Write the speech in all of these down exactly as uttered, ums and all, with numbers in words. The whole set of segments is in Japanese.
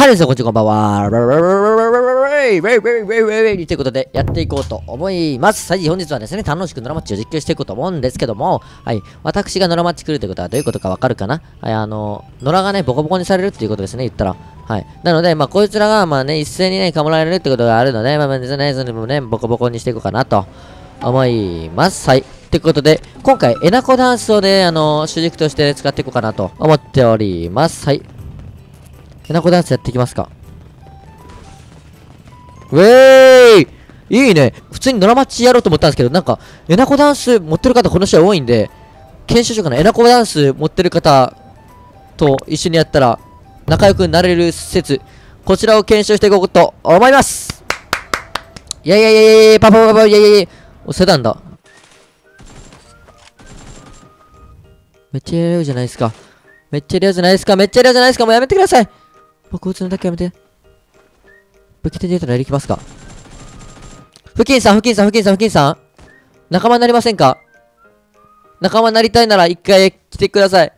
はいですよ、こんにちは、こんばんは。ということで、やっていこうと思います。はい、本日はですね、楽しくノラマッチを実況していこうと思うんですけども、はい、私がノラマッチ来るということはどういうことかわかるかな。はい、あの、ノラがね、ボコボコにされるっていうことですね、言ったら。はい。なので、まあ、こいつらが、まあね、一斉にね、かもられるってことがあるので、まあ、ですね、それもね、ボコボコにしていこうかなと思います。はい。ということで、今回、エナコダンスをね、あの、主軸として使っていこうかなと思っております。はい。エナコダンスやっていきますか。ウェーイいいね。普通にドラマッチやろうと思ったんですけど、なんか、エナコダンス持ってる方この試合多いんで、研修所かな、エナコダンス持ってる方と一緒にやったら、仲良くなれる説、こちらを検証していこうと思います。いやいやいやいやいや、パパパパいやいやいや、お、セダンだ。めっちゃやるじゃないですか。めっちゃやるじゃないですか。めっちゃやるじゃないですか。もうやめてください。僕撃つのだけやめて。武器手に入れたらやりきますか。付近さん、付近さん、付近さん、付近さん。仲間になりませんか？仲間になりたいなら一回来てください。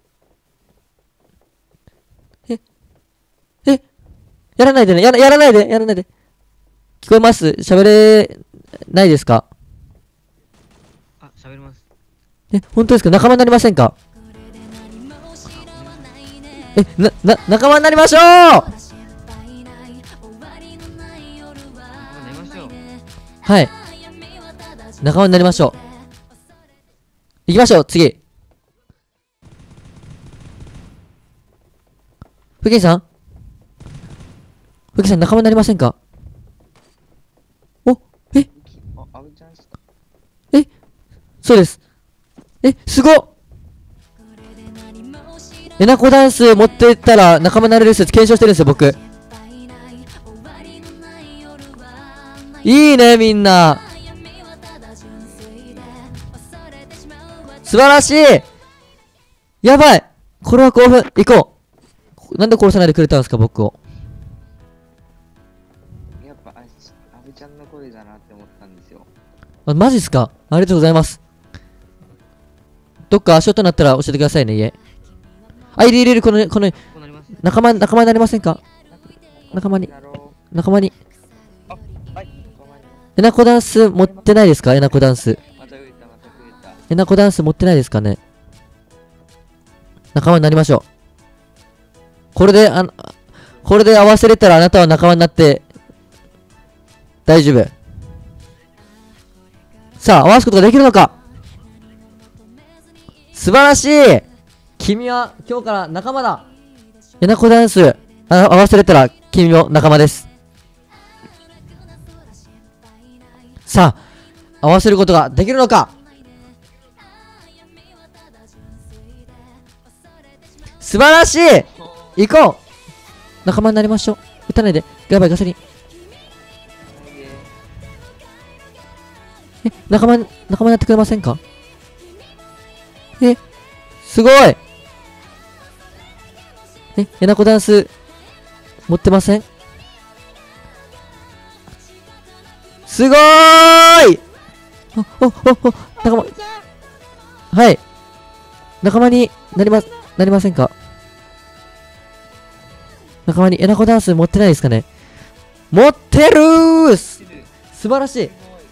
ええやらないでね。やら、やらないで。やらないで。聞こえます？喋れないですか？ あ、喋ります。 え、本当ですか？仲間になりませんか？え、な、な、仲間になりましょう！はい。仲間になりましょう。行きましょう、次。ふきさんふきさん仲間になりませんか？おええそうです。え、すごっ！エナコダンス持ってったら仲間になれる説検証してるんですよ、僕。いいね、みんな。素晴らしい。やばい。これは興奮。行こう。なんで殺さないでくれたんですか、僕を。 やっぱ、あ、阿部ちゃんの声だなって思ったんですよ。 あ、マジっすか？ありがとうございます。どっか足音なったら教えてくださいね、家。あ、いるいるいる、この、この、仲間、仲間になりませんか？仲間に。仲間に。エナコダンス持ってないですか？エナコダンス。エナコダンス持ってないですかね？仲間になりましょう。これで、あの、これで合わせれたらあなたは仲間になって、大丈夫。さあ、合わすことができるのか？素晴らしい！君は今日から仲間だ。エナコダンス、あ、合わせれたら君も仲間です。さあ、合わせることができるのか？素晴らしい！行こう！仲間になりましょう。撃たないで。やばい、ガソリン。え、仲間、仲間になってくれませんか？え、すごい！え、エナコダンス、持ってません？すごーい！お、お、お、お、仲間、はい。仲間になりま、なりませんか？仲間にエナコダンス持ってないですかね？持ってるーす！素晴らしい！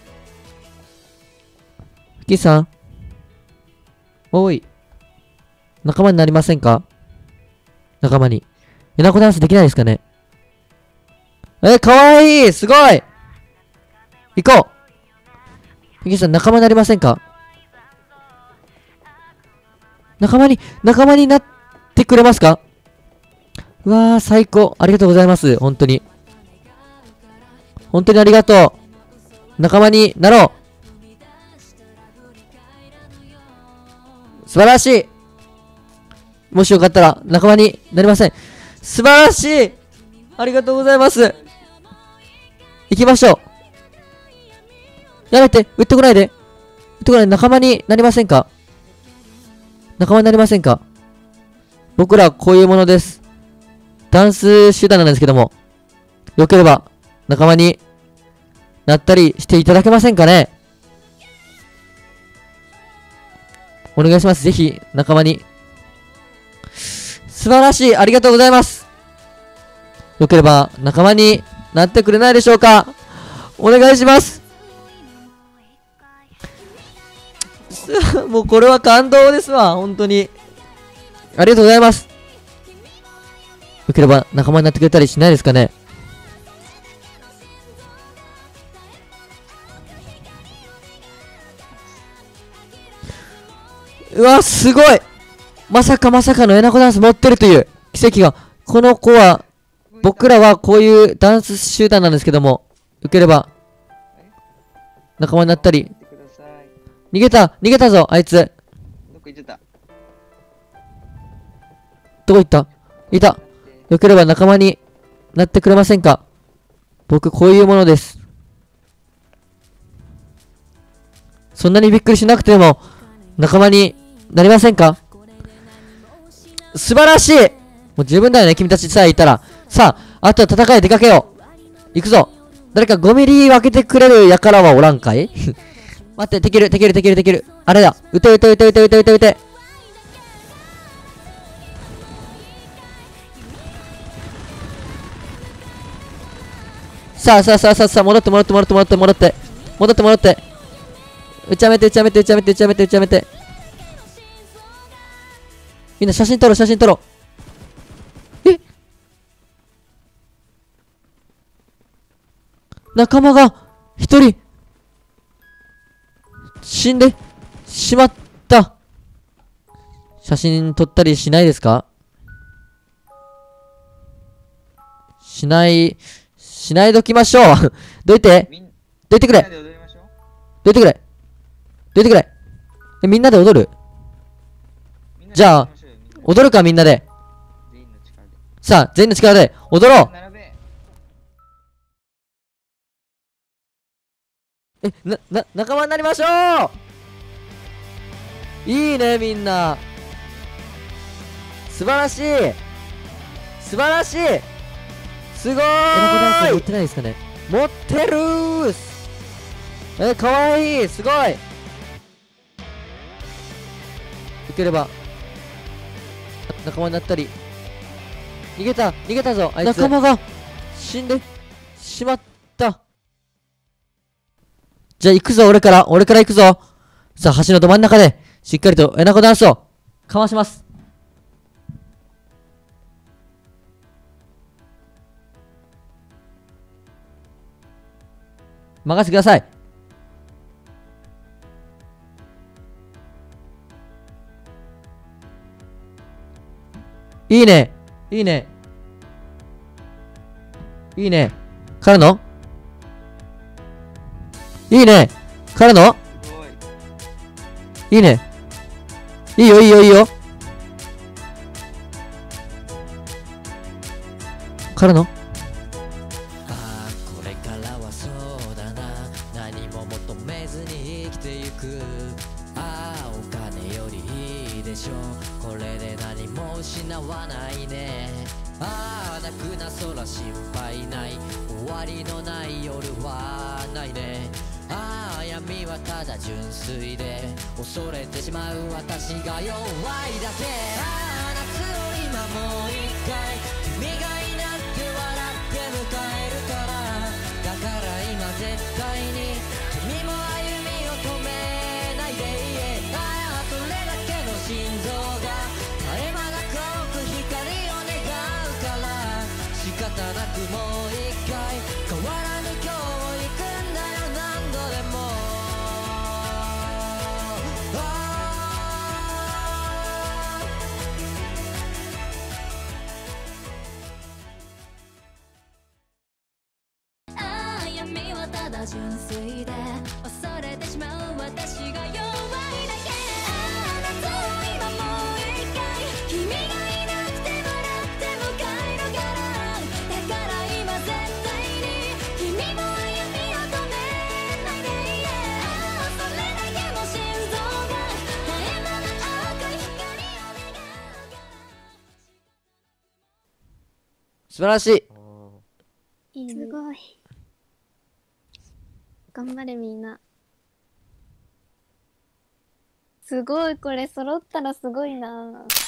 ふきさんおい。仲間になりませんか？仲間に。エナコダンスできないですかね？え、かわいい！すごい！行こう！ふきさん仲間になりませんか？仲間に、仲間になってくれますか？うわー、最高。ありがとうございます。本当に。本当にありがとう。仲間になろう。素晴らしい。もしよかったら仲間になりません。素晴らしい。ありがとうございます。行きましょう。やめて。撃ってこないで。撃ってこないで。仲間になりませんか？仲間になりませんか？僕らこういうものです。ダンス集団なんですけども、よければ仲間になったりしていただけませんかね？お願いします。ぜひ仲間に。素晴らしい。ありがとうございます。 よければ仲間になってくれないでしょうか。お願いします。もうこれは感動ですわ、本当に。ありがとうございます。よければ仲間になってくれたりしないですかね。うわ、すごい。まさかまさかのエナコダンス持ってるという奇跡が。この子は、僕らはこういうダンス集団なんですけども、よければ仲間になったり。逃げた逃げたぞ、あいつ。 どこ行っちゃった。 どこ行った。いた。よければ仲間になってくれませんか。僕こういうものです。そんなにびっくりしなくても仲間になりませんか。素晴らしい。もう十分だよね、君たちさえいたら。さあ、あとは戦い出かけよう。行くぞ。誰かごミリ分けてくれる輩はおらんかい。待って、できる、できる、できる、できる。あれだ。撃て、撃て、撃て、撃て、撃て、撃て、撃て。さあ、さあ、さあ、さあ、さあ、戻って、戻って、戻って、戻って、戻って。戻って、戻って。打ちやめて、打ちやめて、打ちやめて、打ちやめて、打ちやめて。みんな写真撮ろう、写真撮ろう。え、仲間が一人死んでしまった。写真撮ったりしないですか。しないしないどきましょう。どいてどいてくれ、どいてくれ、どいてくれ。え、みんなで踊る。じゃあ踊るか、みんなで。さあ、全員の力で踊ろう。え、な、な、仲間になりましょう。いいね、みんな。素晴らしい。素晴らしい。すごーい。エナコダンス持ってないですかね。持ってるーす。え、かわいい。すごい。よければ仲間になったり。逃げた、逃げたぞ、あいつ。仲間が死んでしまった。じゃあ行くぞ、俺から、俺から行くぞ。さあ、橋のど真ん中で、しっかりとエナコダンスをかわします。任せてください。いいね。いいね。いいね。からのいいね。からのいいね。いいよ、いいよ、いいよ。からのああこれからはそうだな、何も求めずに生きてゆく。ああお金よりいいでしょう、これで何も失わないね。ああ泣くな空心配ない、終わりのない夜はないね。ああ闇はただ純粋で恐れてしまう私が弱いだけ。ああ夏を今もう一回君がいなくて笑って迎えるから、だから今絶対に君も歩みを止めないで。ああそれだけの心臓が絶え間なく光を願うから、仕方なくもう一回変わらぬ今日を行くんだよ、何度でも。 ああ闇はただ純粋で恐れてしまう私が弱いだけ。ああ夏を今もう一回君がいなくて笑って迎えるから、だから今絶対に君も歩みを止めないで。ああそれだけの心臓が絶え間なく赤い光を願うから。 素晴らしい。 いいね。すごい。頑張れみんな。すごい、これ揃ったらすごいな。